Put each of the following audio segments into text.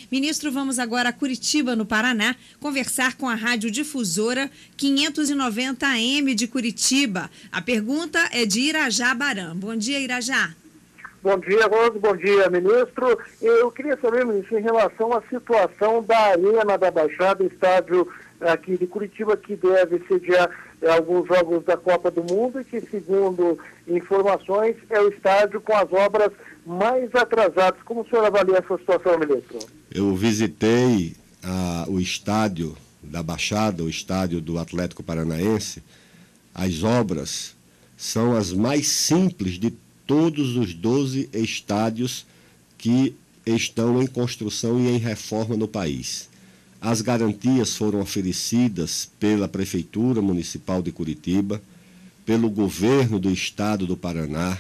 Ministro, vamos agora a Curitiba, no Paraná, conversar com a radiodifusora 590 AM de Curitiba. A pergunta é de Irajá Baran. Bom dia, Irajá. Bom dia, Rose. Bom dia, ministro. Eu queria saber, ministro, em relação à situação da Arena da Baixada, estádio aqui de Curitiba, que deve sediar alguns jogos da Copa do Mundo e que, segundo informações, é o estádio com as obras mais atrasadas. Como o senhor avalia essa situação, ministro? Eu visitei o estádio da Baixada, o estádio do Atlético Paranaense. As obras são as mais simples de todos os 12 estádios que estão em construção e em reforma no país. As garantias foram oferecidas pela Prefeitura Municipal de Curitiba, pelo governo do Estado do Paraná.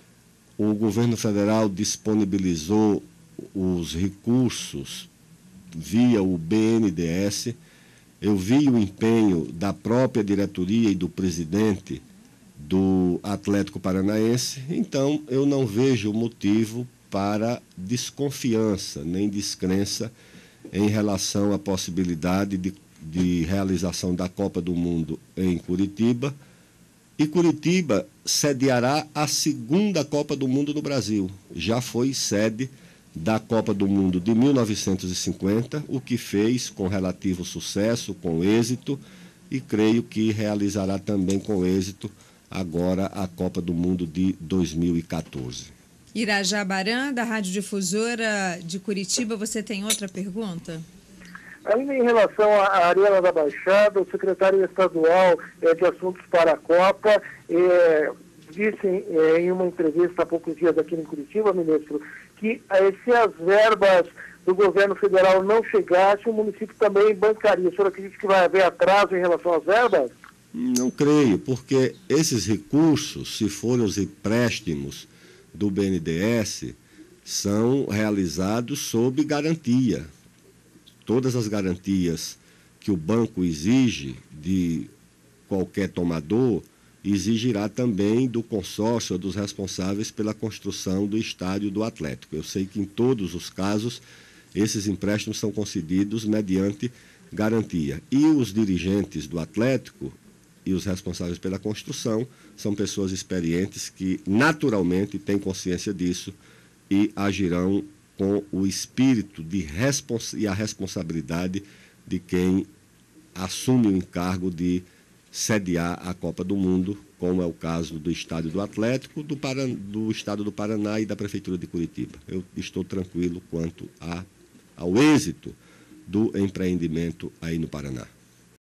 O governo federal disponibilizou os recursos via o BNDES. Eu vi o empenho da própria diretoria e do presidente do Atlético Paranaense, então eu não vejo motivo para desconfiança nem descrença em relação à possibilidade de realização da Copa do Mundo em Curitiba. E Curitiba sediará a segunda Copa do Mundo no Brasil. Já foi sede da Copa do Mundo de 1950, o que fez com relativo sucesso, com êxito, e creio que realizará também com êxito agora a Copa do Mundo de 2014. Irajá Baran, da Radiodifusora de Curitiba, você tem outra pergunta? Ainda em relação à Arena da Baixada, o secretário estadual de Assuntos para a Copa disse em uma entrevista há poucos dias aqui em Curitiba, ministro, que se as verbas do governo federal não chegassem, o município também bancaria. O senhor acredita que vai haver atraso em relação às verbas? Não creio, porque esses recursos, se forem os empréstimos do BNDES, são realizados sob garantia. Todas as garantias que o banco exige de qualquer tomador, exigirá também do consórcio ou dos responsáveis pela construção do estádio do Atlético. Eu sei que em todos os casos, esses empréstimos são concedidos mediante garantia. E os dirigentes do Atlético e os responsáveis pela construção são pessoas experientes que naturalmente têm consciência disso e agirão com o espírito e a responsabilidade de quem assume o encargo de sediar a Copa do Mundo, como é o caso do Estádio do Atlético, do Estado do Paraná e da Prefeitura de Curitiba. Eu estou tranquilo quanto ao êxito do empreendimento aí no Paraná.